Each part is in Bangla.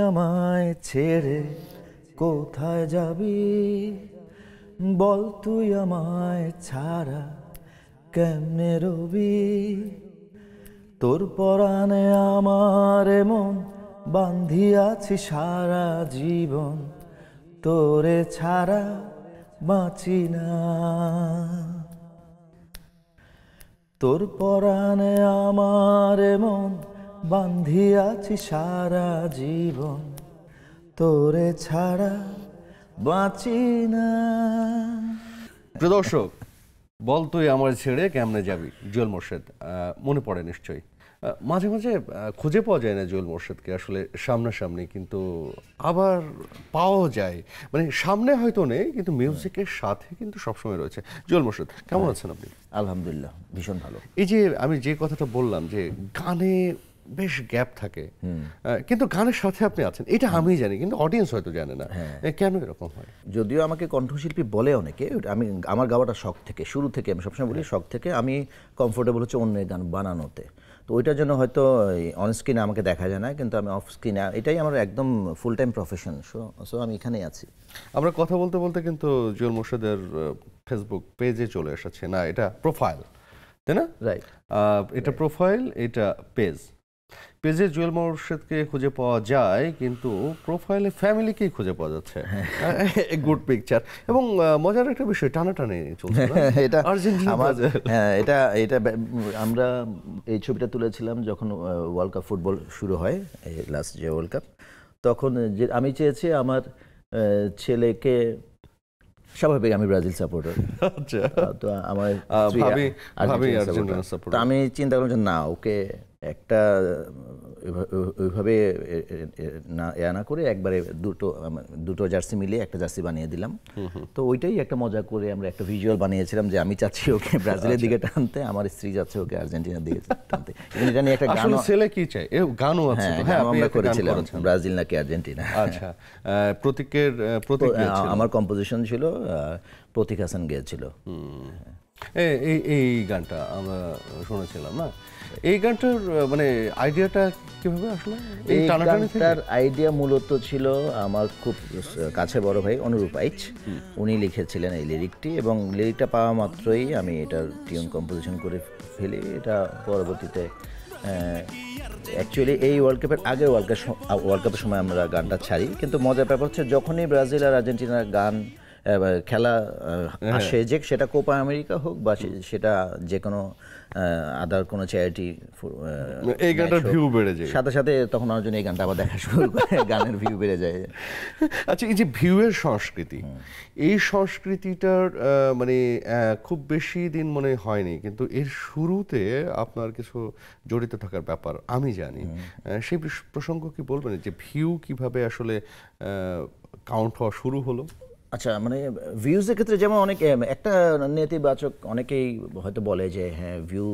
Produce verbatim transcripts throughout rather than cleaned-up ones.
আমায় ছেড়ে কোথায় যাবি, বল তুই আমায় ছাড়া কেমনে রবি, তোর পরাণে আমার মন বান্ধিয়াছি সারা জীবন, তোরে ছাড়া বাঁচি না। তোর পরাণে আমার মন বান্ধিয়াছি সারা জীবন, তোরে ছাড়া বাঁচি না। প্রিয় দর্শক, বল তুই আমার ছেড়ে কেমনে যাবি, জুয়েল মোর্শেদ মনে পড়ে নিশ্চয়ই। মাঝে মাঝে খুঁজে পাওয়া যায় না জুয়েল মোর্শেদকে আসলে সামনাসামনি, কিন্তু আবার পাওয়া যায়, মানে সামনে হয়তো নেই কিন্তু মিউজিকের সাথে কিন্তু সবসময় রয়েছে। জুয়েল মোর্শেদ, কেমন আছেন আপনি? আলহামদুলিল্লাহ, ভীষণ ভালো। এই যে আমি যে কথাটা বললাম যে গানে বেশ গ্যাপ থাকে, কিন্তু গানের সাথে আপনি আছেন এটা আমি জানি, কিন্তু অডিয়েন্স হয়তো জানে না কেন এরকম হয়। যদিও আমাকে কণ্ঠশিল্পী বলে অনেকে, আমি আমার গাওয়াটা শখ থেকে, শুরু থেকে আমি সবসময় বলি শখ থেকে আমি কমফোর্টেবল হচ্ছে অন্যের গান বানানোতে। তো ওইটার জন্য হয়তো অন স্ক্রিনে আমাকে দেখা যায় না, কিন্তু আমি অফ স্ক্রিনে, এটাই আমার একদম full time profession. So so আমি এখানেই আছি। আমরা কথা বলতে বলতে কিন্তু জুয়েল মোর্শেদের ফেসবুক পেজে চলে এসেছে, না এটা প্রোফাইল, তাই না? রাইট, এটা প্রোফাইল, এটা পেজ। পেজে জুয়েল মোর্শেদকে খুঁজে পাওয়া যায়, কিন্তু প্রোফাইলে ফ্যামিলিকেই খুঁজে পাওয়া যাচ্ছে। Good picture. এবং মজার একটা বিষয়, টানাটানি চলছে এটা আমার, হ্যাঁ এটা এটা আমরা এই ছবিটা তুলেছিলাম যখন ওয়ার্ল্ড কাপ ফুটবল শুরু হয়, লাস্ট যে ওয়ার্ল্ড কাপ, তখন যে আমি চেয়েছি আমার ছেলেকে, স্বাভাবিক আমি ব্রাজিল সাপোর্টার, তো আমার তো আমি চিন্তা করলাম যে না, ওকে একটা ওইভাবে না এ না করে একবারে দুটো দুটো জার্সি মিলিয়ে একটা জার্সি বানিয়ে দিলাম। তো ওইটাই একটা মজা করে আমরা একটা ভিজুয়াল বানিয়েছিলাম যে আমি চাচ্ছি ওকে ব্রাজিলের দিকে টানতে, আমার স্ত্রী যাচ্ছে ওকে আর্জেন্টিনার দিকে টানতে। এটা নিয়ে একটা গান, ছেলে কি চাই, গানও আছে, হ্যাঁ আমরা করেছিলাম ব্রাজিল নাকি আর্জেন্টিনা। আচ্ছা, প্রতীকের প্রতীক আমার কম্পোজিশন ছিল, প্রতীক হাসান গেয়েছিল। এই এই গানটা আমরা শুনেছিলাম না, এই গানটার মানে আইডিয়াটা কিভাবে আসলো? এই গানটার আইডিয়া মূলত ছিল আমার খুব কাছে বড় ভাই অনুরূপ আইচ, উনি লিখেছিলেন এই লিরিকটি, এবং লিরিকটা পাওয়া মাত্রই আমি এটার টিউন কম্পোজিশন করে ফেলি। এটা পরবর্তীতে অ্যাকচুয়ালি এই ওয়ার্ল্ড কাপের আগে ওয়ার্ল্ড কাপ ওয়ার্ল্ড কাপের সময় আমরা গানটা ছাড়ি, কিন্তু মজার ব্যাপার হচ্ছে যখনই ব্রাজিল আর আর্জেন্টিনার গান খেলা আসে, যে সেটা কোপা আমেরিকা হোক বা সেটা যে কোনো আদার কোনো চ্যারিটি, এই গানটার ভিউ বেড়ে যায়, সাথে সাথে তখন আমার জন্য এই গানটা আবার দেখা শুরু করে, গানের ভিউ বেড়ে যায়। আচ্ছা, এই যে ভিউয়ের সংস্কৃতি, এই সংস্কৃতিটার মানে খুব বেশি দিন মনে হয়নি, কিন্তু এর শুরুতে আপনার কিছু জড়িত থাকার ব্যাপার আমি জানি, সেই প্রসঙ্গ কি বলবেন যে ভিউ কিভাবে আসলে কাউন্ট হওয়া শুরু হলো? আচ্ছা, মানে ভিউজের ক্ষেত্রে যেমন অনেক একটা নেতিবাচক, অনেকেই হয়তো বলে যে হ্যাঁ ভিউ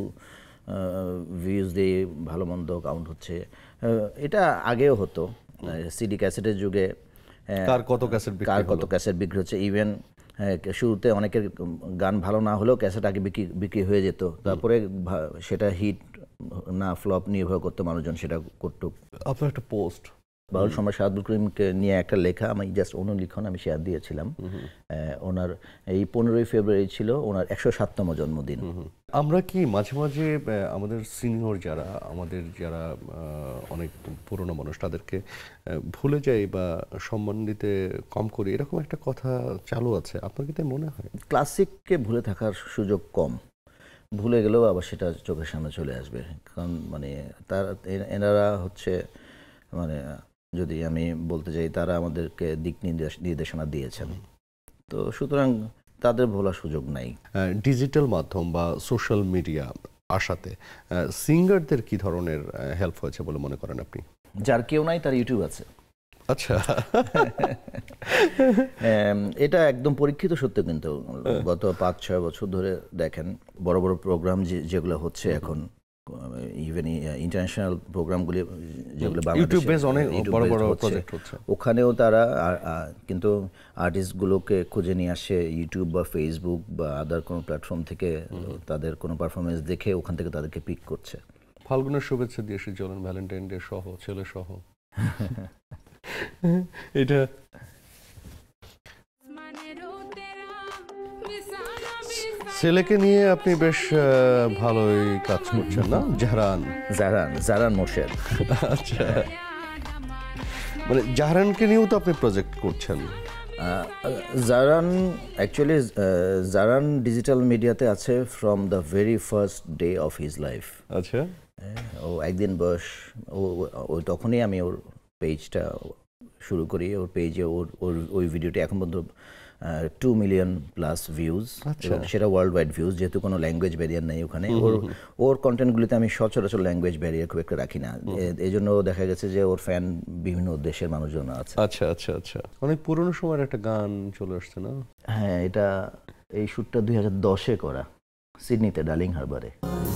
ভিউজ দিয়ে ভালো মন্দ কাউন্ট হচ্ছে, এটা আগেও হতো। সিডি ক্যাসেটের যুগে কার কত ক্যাসেট কার কত ক্যাসেট বিক্রি হচ্ছে, ইভেন শুরুতে অনেকের গান ভালো না হলেও ক্যাসেট আগে বিক্রি বিক্রি হয়ে যেত, তারপরে সেটা হিট না ফ্লপ নির্ভর করতো মানুষজন সেটা করতো। আপনার একটা পোস্ট বাউল সম্রাট সাহাদুল করিমকে নিয়ে একটা লেখা, আমি জাস্ট অনুলিখন আমি শেয়ার দিয়েছিলাম। ওনার এই পনেরোই ফেব্রুয়ারি ছিল ওনার একশো সাততম জন্মদিন। আমরা কি মাঝে মাঝে আমাদের সিনিয়র যারা, আমাদের যারা অনেক পুরনো মানুষ, তাদেরকে ভুলে যাই বা সম্মান দিতে কম করি, এরকম একটা কথা চালু আছে, আপনার কি তাই মনে হয়? ক্লাসিককে ভুলে থাকার সুযোগ কম, ভুলে গেলেও আবার সেটা চোখের সামনে চলে আসবে, কারণ মানে তার এনারা হচ্ছে, মানে যদি আমি বলতে চাই তারা আমাদেরকে দিক নির্দেশ নির্দেশনা দিয়েছেন, তো সুতরাং তাদের ভোলার সুযোগ নাই। ডিজিটাল মাধ্যম বা সোশ্যাল মিডিয়া আসাতে সিঙ্গারদের কি ধরনের হেল্প হয়েছে বলে মনে করেন আপনি? যার কেউ নাই তার ইউটিউব আছে। আচ্ছা, এটা একদম পরীক্ষিত সত্য, কিন্তু গত পাঁচ ছয় বছর ধরে দেখেন বড় বড় প্রোগ্রাম যেগুলো হচ্ছে এখন, ইভেন ইন্টারন্যাশনাল প্রোগ্রামগুলি যেগুলো ওখানেও তারা কিন্তু আর্টিস্টগুলোকে খুঁজে নিয়ে আসে ইউটিউব বা ফেসবুক বা আদার কোনো প্ল্যাটফর্ম থেকে, তাদের কোনো পারফরমেন্স দেখে ওখান থেকে তাদেরকে পিক করছে। ফাল্গুনের শুভেচ্ছা দিয়ে এসে চলেন, ভ্যালেন্টাইন ডে সহ, ছেলে সহ। এটা ছেলেকে নিয়ে আপনি বেশ ভালোই কাজ করছেন না? জাহরান জাহরান জাহরান মোর্শেদ। আচ্ছা, মানে জাহরানকে নিয়েও তো আপনি প্রজেক্ট করছেন। জাহরান অ্যাকচুয়ালি জাহরান ডিজিটাল মিডিয়াতে আছে from the very first day of his life. আচ্ছা, ও একদিন বয়স ও ওই তখনই আমি ওর পেজটা শুরু করি। ওর পেজে ওর ওর ওই ভিডিওটি এখন পর্যন্ত টু মিলিয়ন প্লাস ভিউজ, সেটা ওয়ার্ল্ড ওয়াইড ভিউজ, যেহেতু কোনো ল্যাঙ্গুয়েজ ব্যারিয়ার নেই ওখানে। ওর ওর কন্টেন্টগুলিতে আমি সচরাচর ল্যাঙ্গুয়েজ ব্যারিয়ার খুব একটা রাখি না, এই জন্য দেখা গেছে যে ওর ফ্যান বিভিন্ন দেশের মানুষজন আছে। আচ্ছা আচ্ছা আচ্ছা, অনেক পুরনো সময়ের একটা গান চলে আসছে না? হ্যাঁ, এটা এই শ্যুটটা দুই হাজার দশে করা, সিডনিতে ডার্লিং হারবারে।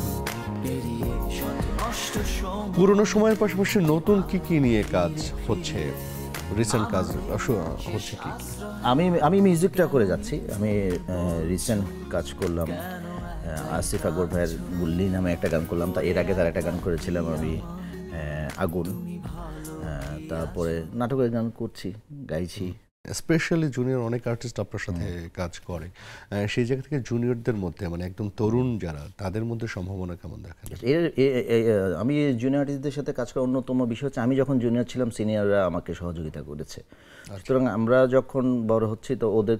পুরনো সময়ের পাশাপাশি নতুন কি কি নিয়ে কাজ হচ্ছে, রিসেন্ট কাজ হচ্ছে কি? আমি আমি মিউজিকটা করে যাচ্ছি। আমি রিসেন্ট কাজ করলাম আসিফ আকবর ভাইয়ের গুল্লি নামে একটা গান করলাম, তা এর আগে তার একটা গান করেছিলাম আমি আগুন। তারপরে নাটকের গান করছি, গাইছি। স্পেশালি জুনিয়র অনেক আর্টিস্ট আপনার সাথে কাজ করে, সেই জায়গা থেকে জুনিয়রদের মধ্যে মানে একদম তরুণ যারা, তাদের মধ্যে সম্ভাবনা কেমন দেখেন? আমি জুনিয়র আর্টিস্টদের সাথে কাজ করার অন্যতম বিষয় হচ্ছে আমি যখন জুনিয়র ছিলাম সিনিয়ররা আমাকে সহযোগিতা করেছে। সুতরাং আমরা যখন বড় হচ্ছি তো ওদের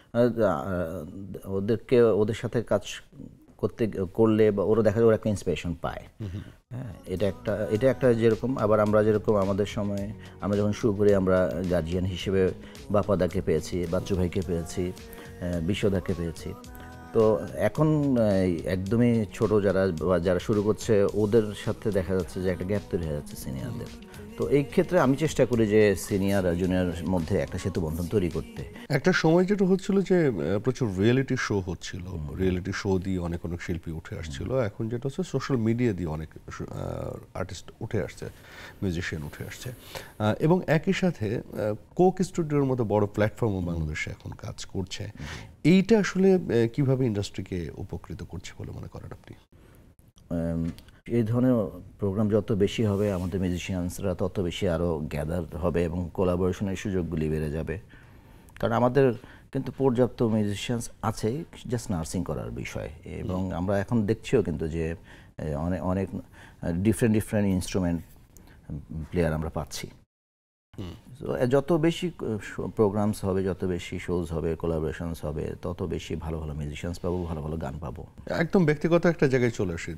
ওদেরকে ওদের সাথে কাজ করতে করলে বা ওরা দেখা যায় ওরা একটা ইন্সপিরেশন পায়। হ্যাঁ, এটা একটা এটা একটা যেরকম আবার আমরা যেরকম আমাদের সময় আমরা যখন শুরু করি আমরা গার্জিয়ান হিসেবে বাপাদাকে পেয়েছি, বাচ্চু ভাইকে পেয়েছি, বিশ্বদাকে পেয়েছি। তো এখন একদমই ছোট যারা যারা শুরু করছে ওদের সাথে দেখা যাচ্ছে যে একটা গ্যাপ তৈরি হয়ে যাচ্ছে সিনিয়রদের। তো এই ক্ষেত্রে আমি চেষ্টা করি যে সিনিয়র আর জুনিয়রের মধ্যে একটা সেতু বন্ধন তৈরি করতে। একটা সময় যেটা হচ্ছিল যে প্রচুর রিয়েলিটি শো হচ্ছিল, রিয়েলিটি শো দিয়ে অনেক অনেক শিল্পী উঠে আসছিল। এখন যেটা হচ্ছে সোশ্যাল মিডিয়া দিয়ে অনেক আর্টিস্ট উঠে আসছে, মিউজিশিয়ান উঠে আসছে, এবং একই সাথে কোক স্টুডিওর মতো বড় প্ল্যাটফর্মও বাংলাদেশে এখন কাজ করছে। এইটা আসলে কিভাবে ইন্ডাস্ট্রিকে উপকৃত করছে বলে মনে করেন আপনি? এই ধরনের প্রোগ্রাম যত বেশি হবে আমাদের মিউজিশিয়ানসরা তত বেশি আরও গ্যাদার হবে এবং কোলাবোরেশনের সুযোগগুলি বেড়ে যাবে। কারণ আমাদের কিন্তু পর্যাপ্ত মিউজিশিয়ানস আছে, জাস্ট নার্সিং করার বিষয়। এবং আমরা এখন দেখছিও কিন্তু যে অনেক অনেক ডিফারেন্ট ডিফারেন্ট ইনস্ট্রুমেন্ট প্লেয়ার আমরা পাচ্ছি। যত বেশি প্রোগ্রামস হবে, যত বেশি শোজ হবে, কোলাবোরেশনস হবে, তত বেশি ভালো ভালো মিউজিশিয়ানস পাবো, ভালো ভালো গান পাবো। একদম ব্যক্তিগত একটা জায়গায় চলে আসি।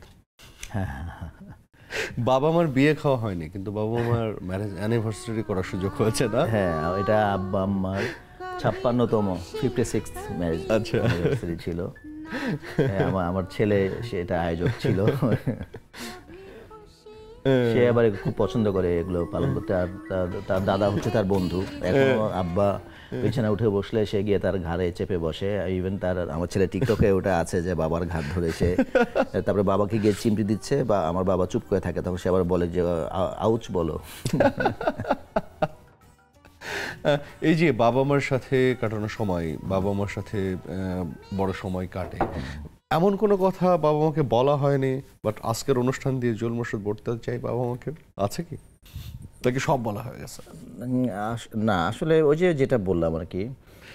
বাবা মার বিয়ে খাওয়া হয়নি, কিন্তু বাবা মার ম্যারেজ অ্যানিভার্সারি করার সুযোগ হয়েছে না? হ্যাঁ, এটা আব্বা আম্মার ছাপ্পান্নতম ফিফটি সিক্স ম্যারেজ অ্যানিভার্সারি ছিল। আমার আমার ছেলে সেটা আয়োজক ছিল। সে আবার খুব পছন্দ করে এগুলো পালন করতে। আর তার দাদা হচ্ছে তার বন্ধু। এখন আব্বা বিছানা উঠে বসলে সে গিয়ে তার ঘাড়ে চেপে বসে। ইভেন তার আমার ছেলে টিকটকে ওটা আছে যে বাবার ঘাট ধরেছে, তারপরে বাবাকে গিয়ে চিমটি দিচ্ছে বা আমার বাবা চুপ করে থাকে, তখন সে আবার বলে যে আউচ বলো। এই যে বাবা মার সাথে কাটানো সময়, বাবা মার সাথে বড় সময় কাটে, এমন কোনো কথা বাবা মাকে বলা হয়নি, বাট আজকের অনুষ্ঠান দিয়ে জুয়েল মোর্শেদ বলতে চাই বাবা মাকে, আছে কি? তাকে সব বলা হয়ে গেছে? না, আসলে ওই যে যেটা বললাম আর কি,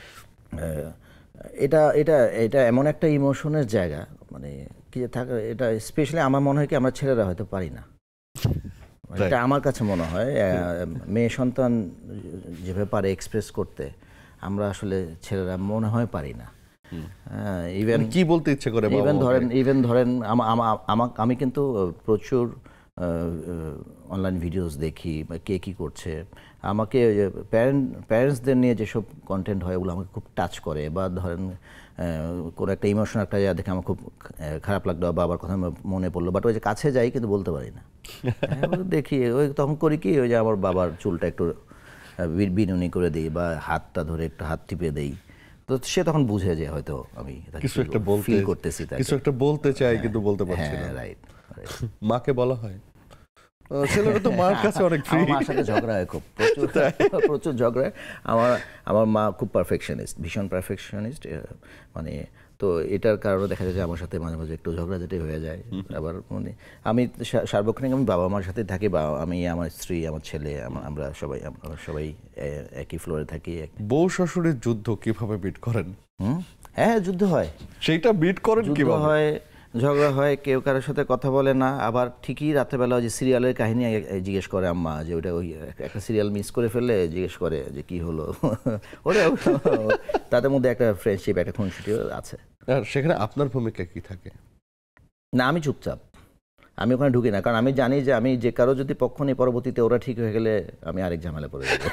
এটা এটা এটা এমন একটা ইমোশনের জায়গা, মানে কি থাকে এটা স্পেশালি আমার মনে হয় কি আমরা ছেলেরা হয়তো পারি না। এটা আমার কাছে মনে হয় মেয়ে সন্তান যেভাবে পারে এক্সপ্রেস করতে, আমরা আসলে ছেলেরা মনে হয় পারি না। ইভেন কি বলতে ইচ্ছে করে, ইভেন ধরেন ইভেন ধরেন আমি কিন্তু প্রচুর অনলাইন ভিডিওস দেখি বা কে কী করছে। আমাকে প্যারেন্ট প্যারেন্টসদের নিয়ে যেসব কন্টেন্ট হয় ওগুলো আমাকে খুব টাচ করে। বা ধরেন কোনো একটা ইমোশনাল একটা জায়গা দেখে আমার খুব খারাপ লাগলো, বাবার কথা মনে পড়লো, বাট ওই যে কাছে যাই কিন্তু বলতে পারি না। দেখি ওই তখন করি কি, ওই যে আমার বাবার চুলটা একটু বিনুনি করে দিই বা হাতটা ধরে একটু হাত টিপে দেই, তো সে তখন বুঝে যে হয়তো আমি কিছু একটা বলতে ফিল করতেছি, কিছু একটা বলতে চাই কিন্তু বলতে পারছি না। রাইট। মাকে বলা হয়, ছেলেরা তো মার কাছে অনেক ফ্রি। আমার সাথে ঝগড়া হয় খুব, প্রচুর প্রচুর ঝগড়া। আমার আমার মা খুব পারফেকশনিস্ট, ভীষণ পারফেকশনিস্ট। মানে তো এটার কারণে দেখা যায় যে আমার সাথে মাঝে মাঝে একটু ঝগড়াঝাটি হয়ে যায়। আবার মানে আমি সার্বক্ষণিক আমি বাবা মার সাথে থাকি, বা আমি আমার স্ত্রী আমার ছেলে আমরা সবাই আমরা সবাই একই ফ্লোরে থাকি। বউ শাশুড়ির যুদ্ধ কিভাবে বিট করেন? হুম, হ্যাঁ যুদ্ধ হয়, সেইটা বিট করেন কিভাবে? হয়, ঝগড়া হয়, কেউ কারোর সাথে কথা বলে না, আবার ঠিকই রাত্রেবেলা যে সিরিয়ালের কাহিনী জিজ্ঞেস করে আম্মা, যে ওটা ওই একটা সিরিয়াল মিস করে ফেললে জিজ্ঞেস করে যে কি হলো। ওটা তাদের মধ্যে একটা ফ্রেন্ডশিপ, একটা খুনসুটিও আছে। আর সেখানে আপনার ভূমিকা কি থাকে? না, আমি চুপচাপ, আমি ওখানে ঢুকি না, কারণ আমি জানি যে আমি যে কারো যদি পক্ষ নিই পরবর্তীতে ওরা ঠিক হয়ে গেলে আমি আরেক ঝামেলা পড়ে যাব।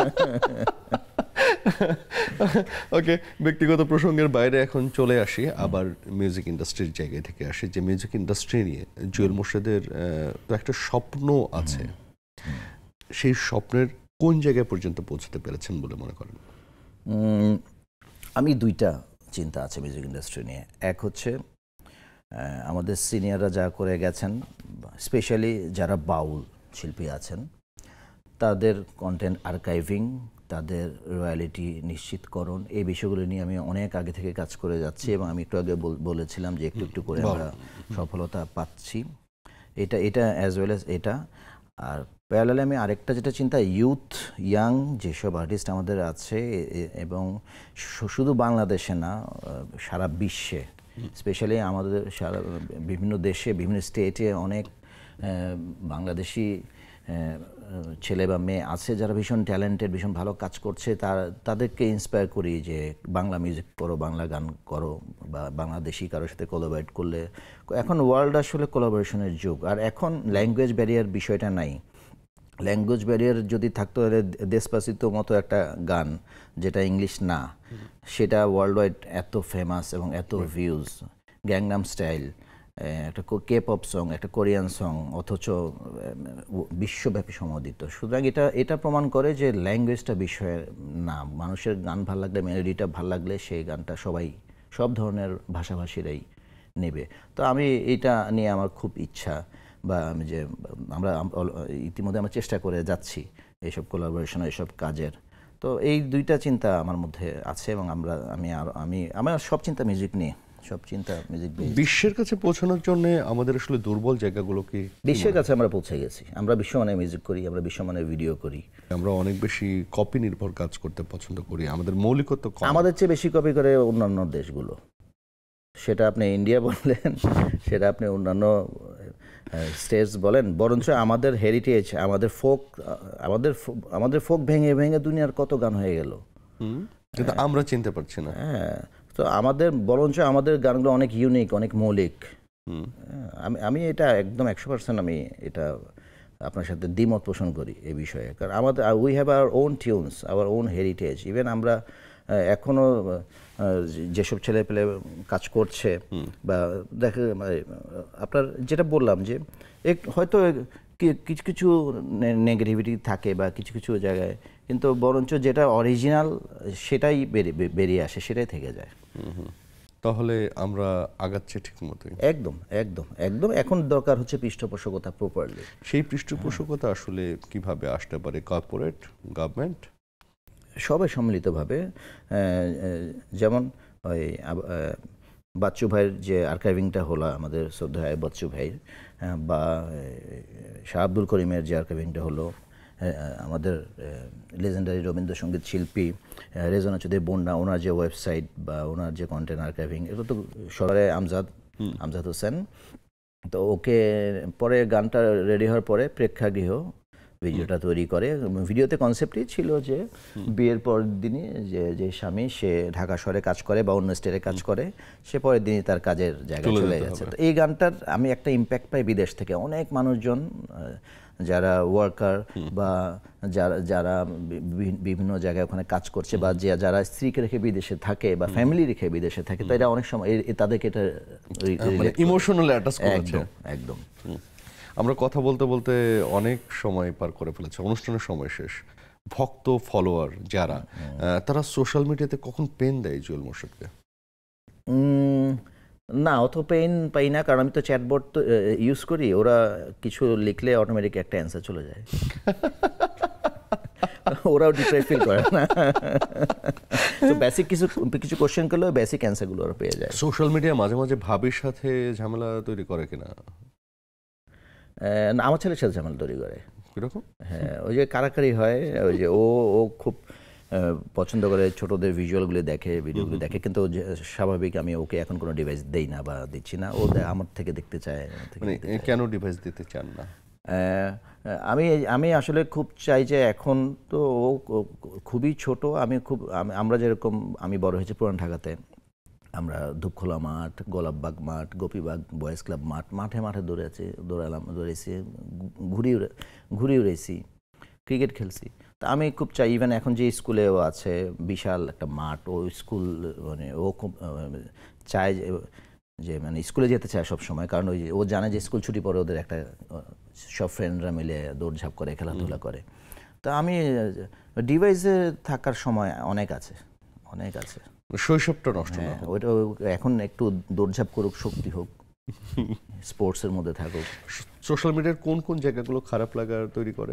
ওকে, ব্যক্তিগত প্রসঙ্গের বাইরে এখন চলে আসি, আবার মিউজিক ইন্ডাস্ট্রির জায়গা থেকে আসি। যে মিউজিক ইন্ডাস্ট্রি নিয়ে জুয়েল মোর্শেদের তো একটা স্বপ্ন আছে, সেই স্বপ্নের কোন জায়গায় পর্যন্ত পৌঁছতে পেরেছেন বলে মনে করেন? আমি দুইটা চিন্তা আছে মিউজিক ইন্ডাস্ট্রি নিয়ে। এক হচ্ছে আমাদের সিনিয়ররা যা করে গেছেন, স্পেশালি যারা বাউল শিল্পী আছেন, তাদের কন্টেন্ট আর্কাইভিং, তাদের রয়্যালিটি নিশ্চিতকরণ, এই বিষয়গুলো নিয়ে আমি অনেক আগে থেকে কাজ করে যাচ্ছি, এবং আমি একটু আগে বলেছিলাম যে একটু একটু করে আমরা সফলতা পাচ্ছি। এটা এটা অ্যাজ ওয়েল অ্যাজ এটা। আর প্যারালালে আমি আরেকটা যেটা চিন্তা, ইউথ ইয়াং যেসব আর্টিস্ট আমাদের আছে, এবং শুধু বাংলাদেশে না সারা বিশ্বে, স্পেশালি আমাদের সারা বিভিন্ন দেশে বিভিন্ন স্টেটে অনেক বাংলাদেশি ছেলে বা মেয়ে আছে যারা ভীষণ ট্যালেন্টেড, ভীষণ ভালো কাজ করছে। তার তাদেরকে ইন্সপায়ার করি যে বাংলা মিউজিক করো, বাংলা গান করো, বা বাংলাদেশি কারোর সাথে কোলাবরেট করলে। এখন ওয়ার্ল্ড আসলে কোলাবোরেশনের যুগ, আর এখন ল্যাঙ্গুয়েজ ব্যারিয়ার বিষয়টা নাই। ল্যাঙ্গুয়েজ ব্যারিয়ার যদি থাকতো, তাহলে দেশপাসিতো মতো একটা গান যেটা ইংলিশ না, সেটা ওয়ার্ল্ড ওয়াইড এত ফেমাস এবং এত ভিউজ, গ্যাংনাম স্টাইল একটা কে পপ সং, একটা কোরিয়ান সং, অথচ বিশ্বব্যাপী সমাদিত। সুতরাং এটা এটা প্রমাণ করে যে ল্যাঙ্গুয়েজটা বিষয় না, মানুষের গান ভাল লাগলে, মেলোডিটা ভাল লাগলে সেই গানটা সবাই, সব ধরনের ভাষাভাষীরাই নেবে। তো আমি এটা নিয়ে আমার খুব ইচ্ছা, বা আমি যে আমরা ইতিমধ্যে আমরা চেষ্টা করে যাচ্ছি এইসব কোলাবোরেশন, এইসব কাজের। তো এই দুইটা চিন্তা আমার মধ্যে আছে, এবং আমরা আমি আর আমি আমার সব চিন্তা মিউজিক নিয়ে, সব চিন্তা মিউজিক। বিশ্বের কাছে পৌঁছানোর জন্য আমাদের আসলে দুর্বল জায়গাগুলো কি? বিশ্বের কাছে আমরা পৌঁছে গেছি, আমরা বিশ্বমানের মিউজিক করি, আমরা বিশ্বমানের ভিডিও করি, আমরা অনেক বেশি কপি নির্ভর কাজ করতে পছন্দ করি, আমাদের মৌলিকত্ব কম। আমাদের চেয়ে বেশি কপি করে অন্যান্য দেশগুলো, সেটা আপনি ইন্ডিয়া বলেন, সেটা আপনি অন্যান্য স্টেটস বলেন, বরঞ্চ আমাদের হেরিটেজ, আমাদের ফোক, আমাদের আমাদের ফোক ভেঙে ভেঙে দুনিয়ার কত গান হয়ে গেল, কিন্তু আমরা চিনতে পারছি না। হ্যাঁ, তো আমাদের বরঞ্চ আমাদের গানগুলো অনেক ইউনিক, অনেক মৌলিক। আমি আমি এটা একদম একশো পার্সেন্ট আমি এটা আপনার সাথে দ্বিমত পোষণ করি এই বিষয়ে, কারণ আমাদের we have our own tunes, our own heritage. Even আমরা এখনও যেসব ছেলে পেলে কাজ করছে, বা দেখে আপনার যেটা বললাম যে এক হয়তো কিছু কিছু নেগেটিভিটি থাকে বা কিছু কিছু জায়গায়, কিন্তু বরঞ্চ যেটা অরিজিনাল সেটাই বেরিয়ে আসে, সেটাই থেকে যায়। তাহলে আমরা আগাচ্ছি ঠিক মতোই। একদম একদম একদম এখন দরকার হচ্ছে পৃষ্ঠপোষকতা প্রপারলি। সেই পৃষ্ঠপোষকতা আসলে কিভাবে আসতে পারে? কর্পোরেট, গভর্নমেন্ট, সবাই সম্মিলিতভাবে। যেমন ওই বাচ্চু ভাইয়ের যে আর্কাইভিংটা হলো, আমাদের শ্রদ্ধেয় বাচ্চু ভাইয়ের, বা শাহ আব্দুল করিমের যে আর্কাইভিংটা হলো, আমাদের লেজেন্ডারি রবীন্দ্রসঙ্গীত শিল্পী রেজনা চৌধুরী বন্যা, ওনার যে ওয়েবসাইট বা ওনার যে কন্টেন্ট আর্কাইভিং, এগুলো তো সবাই আমজাদ আমজাদ হোসেন। তো ওকে পরে গানটা রেডি হওয়ার পরে প্রেক্ষাগৃহ ভিডিওটা তৈরি করে। ভিডিওতে কনসেপ্টই ছিল যে বিয়ের পরের দিনই যে যে স্বামী সে ঢাকা শহরে কাজ করে বা অন্য স্টেটে কাজ করে, সে পরের দিনই তার কাজের জায়গায় চলে গেছে। তো এই গানটার আমি একটা ইম্প্যাক্ট পাই বিদেশ থেকে, অনেক মানুষজন যারা ওয়ার্কার বা যারা যারা বিভিন্ন জায়গায় ওখানে কাজ করছে, বা যারা স্ত্রীকে রেখে বিদেশে থাকে বা ফ্যামিলি রেখে বিদেশে থাকে, তো এটা অনেক সময় তাদেরকে এটা ইমোশনালি অ্যাটাচ করেছে। একদম। আমরা কথা বলতে বলতে অনেক সময় পার করে ফেলেছে, অনুষ্ঠানের সময় শেষ। ভক্ত ফলোয়ার যারা, তারা সোশ্যাল মিডিয়াতে কখন পেন দেয় জুয়েল মোর্শেদকে? না, অত পেইন পাই না, কারণ আমি তো চ্যাটবোর্ড তো ইউজ করি, ওরা কিছু লিখলে অটোমেটিক একটা অ্যান্সার চলে যায়। ওরাও ডিপ্রাইভ ফিল করে না। তো বেসিক কিছু কিছু কোশ্চেন করলেও বেসিক অ্যান্সারগুলো ওরা পেয়ে যায়। সোশ্যাল মিডিয়া মাঝে মাঝে ভাবির সাথে ঝামেলা তৈরি করে কিনা? না, আমার ছেলের সাথে ঝামেলা তৈরি করে। কিরকম? হ্যাঁ, ওই যে কারাকারি হয়, ওই যে ও ও খুব পছন্দ করে ছোটদের ভিজুয়ালগুলো দেখে, ভিডিওগুলো দেখে, কিন্তু স্বাভাবিক আমি ওকে এখন কোনো ডিভাইস দেই না বা দিচ্ছি না। ও আমার থেকে দেখতে চায়। কেন ডিভাইস দিতে চান না? আমি আমি আসলে খুব চাই যে এখন তো ও খুবই ছোট, আমি খুব আমরা যেরকম আমি বড় হয়েছি পুরান ঢাকাতে, আমরা ধূপখোলা মাঠ, গোলাপবাগ মাঠ, গোপীবাগ বয়েজ ক্লাব মাঠ, মাঠে মাঠে দৌড়েছি, দৌড়ালাম, দৌড়েছি, ঘুরি ঘুরি উড়েছি, ক্রিকেট খেলছি। তা আমি খুব চাই ইভেন এখন যে স্কুলেও আছে বিশাল একটা মাঠ, ও স্কুল মানে ও খুব চায় যে মানে স্কুলে যেতে চায় সব সময়, কারণ ওই ও জানে যে স্কুল ছুটি পরে ওদের একটা সব ফ্রেন্ডরা মিলে দৌড়ঝাঁপ করে, খেলাধুলা করে। তা আমি ডিভাইসে থাকার সময় অনেক আছে, অনেক আছে। শৈশবটা নষ্ট না, ওইটা এখন একটু দৌড়ঝাঁপ করুক, শক্তি হোক, স্পোর্টসের মধ্যে থাকুক। সোশ্যাল মিডিয়ার কোন কোন জায়গাগুলো খারাপ লাগার তৈরি করে?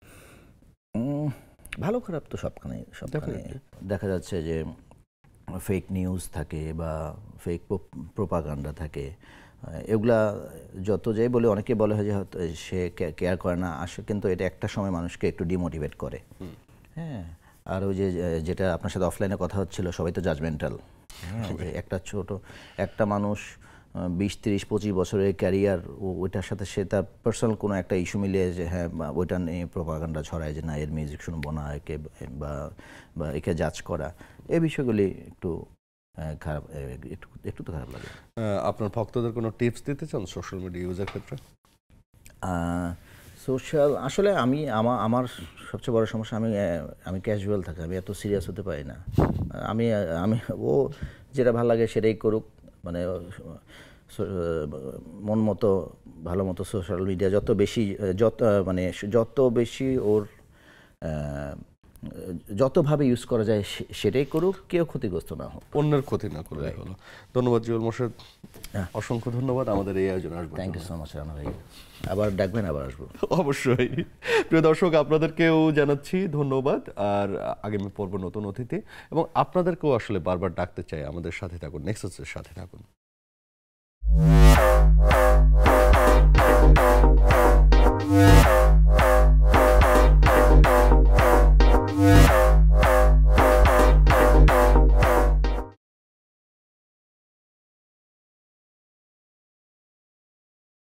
ভালো খারাপ তো সবখানে সবখানে দেখা যাচ্ছে যে ফেক নিউজ থাকে বা ফেক প্রোপাগান্ডা থাকে, এগুলা যত যাই বলে অনেকে বলে হয় যে সে কেয়ার করে না, আসে কিন্তু এটা একটা সময় মানুষকে একটু ডিমোটিভেট করে। হ্যাঁ, আর ওই যে যেটা আপনার সাথে অফলাইনে কথা হচ্ছিল, সবাই তো জাজমেন্টাল। হ্যাঁ, একটা ছোট একটা মানুষ বিশ তিরিশ পঁচিশ বছরের ক্যারিয়ার, ওইটার সাথে সে তার পার্সোনাল কোনো একটা ইস্যু মিলিয়ে যে হ্যাঁ ওইটা নিয়ে প্রোপাগান্ডা ছড়ায় যে না এর মিউজিক শুনবো না, একে বা বা একে জাজ করা, এই বিষয়গুলি একটু খারাপ, একটু একটু তো খারাপ লাগে। আপনার ভক্তদের কোনো টিপস দিতে চান সোশ্যাল মিডিয়া ইউজের ক্ষেত্রে? সোশ্যাল আসলে আমি আমার আমার সবচেয়ে বড় সমস্যা, আমি আমি ক্যাজুয়াল থাকি, আমি এত সিরিয়াস হতে পারি না। আমি আমি ও যেটা ভালো লাগে সেটাই করুক, মানে মন মতো ভালো মতো সোশ্যাল মিডিয়া যত বেশি যত মানে যত বেশি ওর যতভাবে ইউজ করা যায় সেটাই করুক, কেউ ক্ষতিগ্রস্ত না হোক, অন্যের ক্ষতি না করে হলো। ধন্যবাদ জুয়েল মোর্শেদ, অসংখ্য ধন্যবাদ আমাদের এই আয়োজনে আসবেন। Thank you so much Rana ভাই, আবার ডাকবেন, আবার আসবো অবশ্যই। প্রিয় দর্শক, আপনাদেরকেও জানাচ্ছি ধন্যবাদ, আর আগামী পর্ব নতুন অতিথি, এবং আপনাদেরকেও আসলে বারবার ডাকতে চাই আমাদের সাথে থাকুন, নেক্সাসের সাথে থাকুন।